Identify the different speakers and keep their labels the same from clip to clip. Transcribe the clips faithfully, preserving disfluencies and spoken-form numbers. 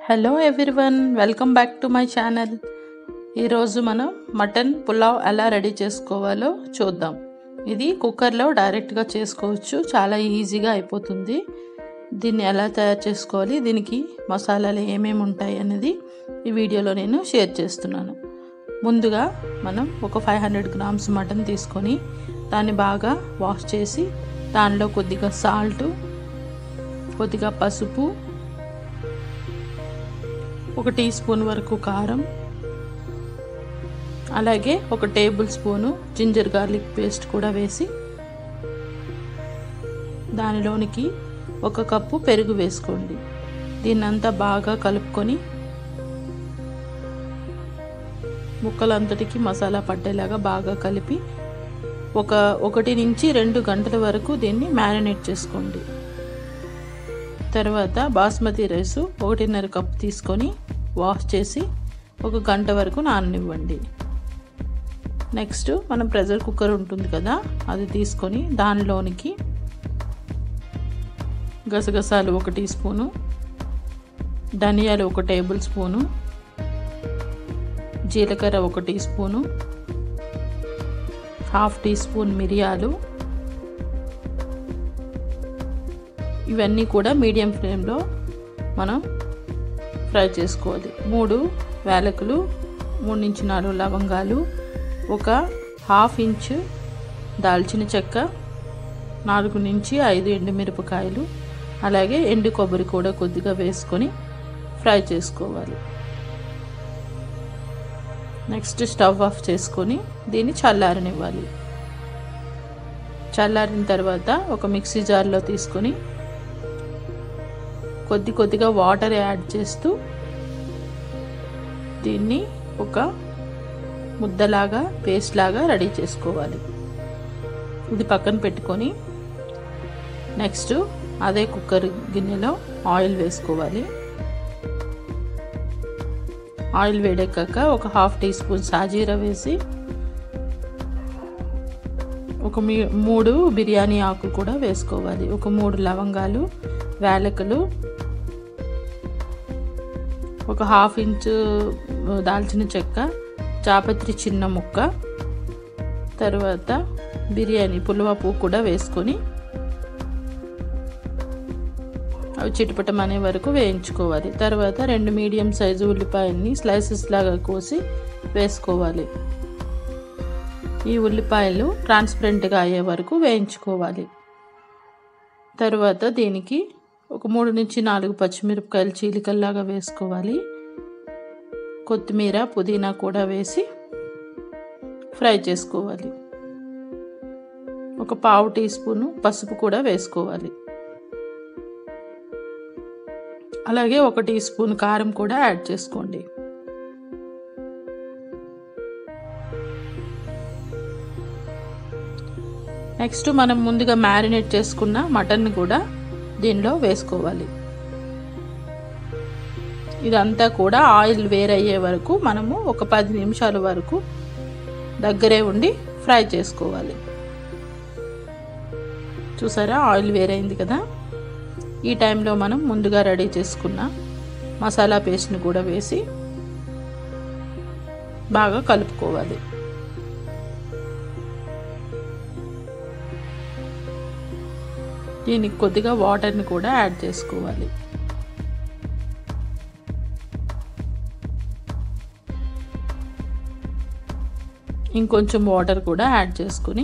Speaker 1: Hello everyone, welcome back to my channel. ఈరోజు మనం mutton pulao ఎలా రెడీ చేసుకోవాలో చూద్దాం. ఇది కుక్కర్లో డైరెక్ట్గా చేసుకోవచ్చు, చాలా ఈజీగా అయిపోతుంది. దీన్ని ఎలా తయారు చేసుకోవాలి, దీనికి మసాలాలు ఏమేమి ఉంటాయి అనేది ఈ వీడియోలో నేను షేర్ చేస్తున్నాను. ముందుగా మనం ఒక ఫైవ్ హండ్రెడ్ గ్రామ్స్ మటన్ తీసుకొని దాన్ని బాగా వాష్ చేసి దానిలో కొద్దిగా సాల్ట్, కొద్దిగా పసుపు, ఒక టీ స్పూన్ వరకు కారం, అలాగే ఒక table spoon ginger garlic paste కూడా వేసి దానిలోనికి ఒక కప్పు పెరుగు వేసుకోండి. దీన్నంతా బాగా కలుపుకొని ముక్కలంతటికి మసాలా పట్టేలాగా బాగా కలిపి ఒక ఒకటి నుంచి రెండు గంటల వరకు దీన్ని మ్యారినేట్ చేసుకోండి. తర్వాత బాస్మతి రైసు ఒకటిన్నర కప్పు తీసుకొని వాష్ చేసి ఒక గంట వరకు నాననివ్వండి. నెక్స్ట్ మనం ప్రెషర్ కుక్కర్ ఉంటుంది కదా, అది తీసుకొని దానిలోనికి గసగసాలు ఒక టీ స్పూను, ధనియాలు ఒక టేబుల్ స్పూను, జీలకర్ర ఒక tea spoon, half tea spoon మిరియాలు, ఇవన్నీ కూడా మీడియం ఫ్లేమ్లో మనం ఫ్రై చేసుకోవాలి. మూడు యాలకులు, మూడు నుంచి నాలుగు లవంగాలు, ఒక హాఫ్ ఇంచు దాల్చిన చెక్క, నాలుగు నుంచి ఐదు ఎండుమిరపకాయలు, అలాగే ఎండు కొబ్బరి కూడా కొద్దిగా వేసుకొని ఫ్రై చేసుకోవాలి. నెక్స్ట్ స్టవ్ ఆఫ్ చేసుకొని దీన్ని చల్లారనివ్వాలి. చల్లారిన తర్వాత ఒక మిక్సీ జార్లో తీసుకొని కొద్ది కొద్దిగా వాటర్ యాడ్ చేస్తూ దీన్ని ఒక ముద్దలాగా పేస్ట్ లాగా రెడీ చేసుకోవాలి. ఇది పక్కన పెట్టుకొని నెక్స్ట్ అదే కుక్కర్ గిన్నెలో ఆయిల్ వేసుకోవాలి. ఆయిల్ వేడెక్కాక ఒక హాఫ్ టీ స్పూన్ సాజీరా వేసి ఒక మూడు బిర్యానీ ఆకు కూడా వేసుకోవాలి. ఒక మూడు లవంగాలు, యాలకులు, ఒక హాఫ్ ఇంచు దాల్చిన చెక్క, చాపత్రి చిన్న ముక్క, తర్వాత బిర్యానీ పులువ పువ్వు కూడా వేసుకొని అవి చిటపటం అనే వరకు వేయించుకోవాలి. తర్వాత రెండు మీడియం సైజు ఉల్లిపాయల్ని స్లైసెస్ లాగా కోసి వేసుకోవాలి. ఈ ఉల్లిపాయలు ట్రాన్స్పరెంట్గా అయ్యే వరకు వేయించుకోవాలి. తర్వాత దీనికి ఒక మూడు నుంచి నాలుగు పచ్చిమిరపకాయలు చీలికల్లాగా వేసుకోవాలి. కొత్తిమీర, పుదీనా కూడా వేసి ఫ్రై చేసుకోవాలి. ఒక పావు టీ స్పూను పసుపు కూడా వేసుకోవాలి. అలాగే ఒక టీ స్పూన్ కారం కూడా యాడ్ చేసుకోండి. నెక్స్ట్ మనం ముందుగా మ్యారినేట్ చేసుకున్న మటన్ కూడా దీనిలో వేసుకోవాలి. ఇదంతా కూడా ఆయిల్ వేరయ్యే వరకు మనము ఒక పది నిమిషాల వరకు దగ్గరే ఉండి ఫ్రై చేసుకోవాలి. చూసారా, ఆయిల్ వేరైంది కదా. ఈ టైంలో మనం ముందుగా రెడీ చేసుకున్న మసాలా పేస్ట్ని కూడా వేసి బాగా కలుపుకోవాలి. దీనికి కొద్దిగా వాటర్ని కూడా యాడ్ చేసుకోవాలి. ఇంకొంచెం వాటర్ కూడా యాడ్ చేసుకుని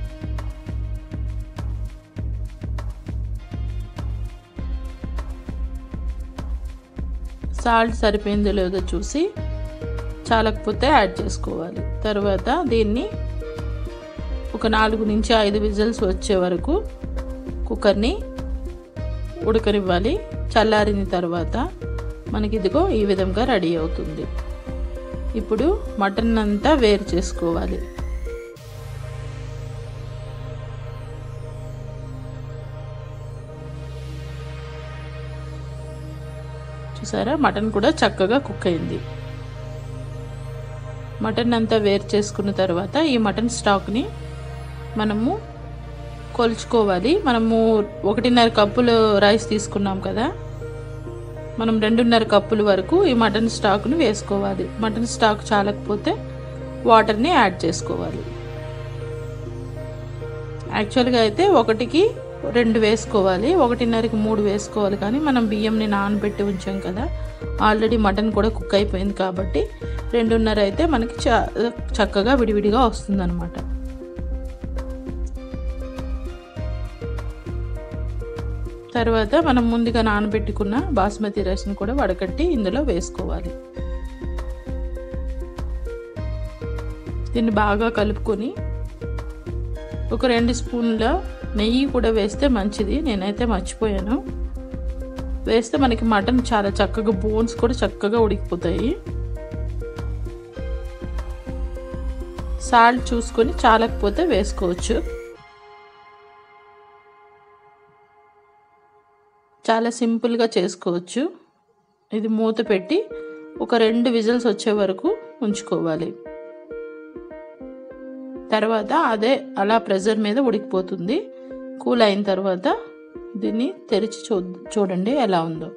Speaker 1: సాల్ట్ సరిపోయిందో లేదో చూసి చాలకపోతే యాడ్ చేసుకోవాలి. తర్వాత దీన్ని ఒక నాలుగు నుంచి ఐదు విజిల్స్ వచ్చే వరకు కుక్కర్ని ఉడకనివ్వాలి. చల్లారిన తర్వాత మనకి ఇదిగో ఈ విధంగా రెడీ అవుతుంది. ఇప్పుడు మటన్ అంతా వేరు చేసుకోవాలి. చూసారా, మటన్ కూడా చక్కగా కుక్ అయింది. మటన్ అంతా వేరు చేసుకున్న తర్వాత ఈ మటన్ స్టాక్ని మనము కొలుచుకోవాలి. మనము ఒకటిన్నర కప్పులు రైస్ తీసుకున్నాం కదా, మనం రెండున్నర కప్పుల వరకు ఈ మటన్ స్టాక్ను వేసుకోవాలి. మటన్ స్టాక్ చాలకపోతే వాటర్ని యాడ్ చేసుకోవాలి. యాక్చువల్గా అయితే ఒకటికి రెండు వేసుకోవాలి, ఒకటిన్నరకి మూడు వేసుకోవాలి. కానీ మనం బియ్యంని నానబెట్టి ఉంచాం కదా, ఆల్రెడీ మటన్ కూడా కుక్ అయిపోయింది కాబట్టి రెండున్నర అయితే మనకి చక్కగా విడివిడిగా వస్తుందన్నమాట. తర్వాత మనం ముందుగా నానబెట్టుకున్న బాస్మతి రైస్ని కూడా వడకట్టి ఇందులో వేసుకోవాలి. దీన్ని బాగా కలుపుకొని ఒక రెండు స్పూన్ల నెయ్యి కూడా వేస్తే మంచిది. నేనైతే మర్చిపోయాను. వేస్తే మనకి మటన్ చాలా చక్కగా బోన్స్ కూడా చక్కగా ఉడికిపోతాయి. సాల్ట్ చూసుకొని చాలకపోతే వేసుకోవచ్చు. చాలా సింపుల్గా చేసుకోవచ్చు. ఇది మూత పెట్టి ఒక రెండు విజిల్స్ వచ్చే వరకు ఉంచుకోవాలి. తర్వాత అదే అలా ప్రెషర్ మీద ఉడికిపోతుంది. కూల్ అయిన తర్వాత దీన్ని తెరిచి చూ చూడండి ఎలా ఉందో.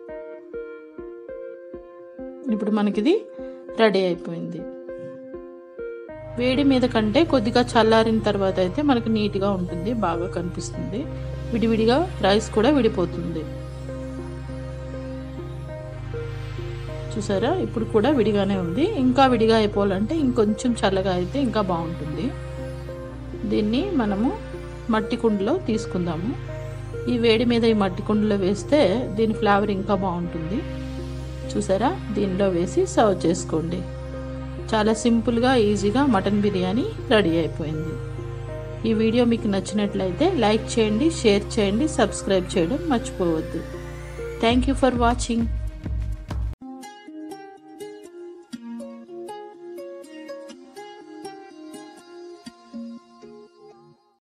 Speaker 1: ఇప్పుడు మనకిది రెడీ అయిపోయింది. వేడి మీద కంటే కొద్దిగా చల్లారిన తర్వాత అయితే మనకి నీట్గా ఉంటుంది, బాగా కనిపిస్తుంది. విడివిడిగా రైస్ కూడా విడిపోతుంది. చూసారా, ఇప్పుడు కూడా విడిగానే ఉంది. ఇంకా విడిగా అయిపోవాలంటే ఇంకొంచెం చల్లగా అయితే ఇంకా బాగుంటుంది. దీన్ని మనము మట్టి కుండలో తీసుకుందాము. ఈ వేడి మీద ఈ మట్టి కుండలో వేస్తే దీని ఫ్లేవర్ ఇంకా బాగుంటుంది. చూసారా, దీనిలో వేసి సర్వ్ చేసుకోండి. చాలా సింపుల్గా ఈజీగా మటన్ బిర్యానీ రెడీ అయిపోయింది. ఈ వీడియో మీకు నచ్చినట్లయితే లైక్ చేయండి, షేర్ చేయండి, సబ్స్క్రైబ్ చేయడం మర్చిపోవద్దు. Thank you for watching.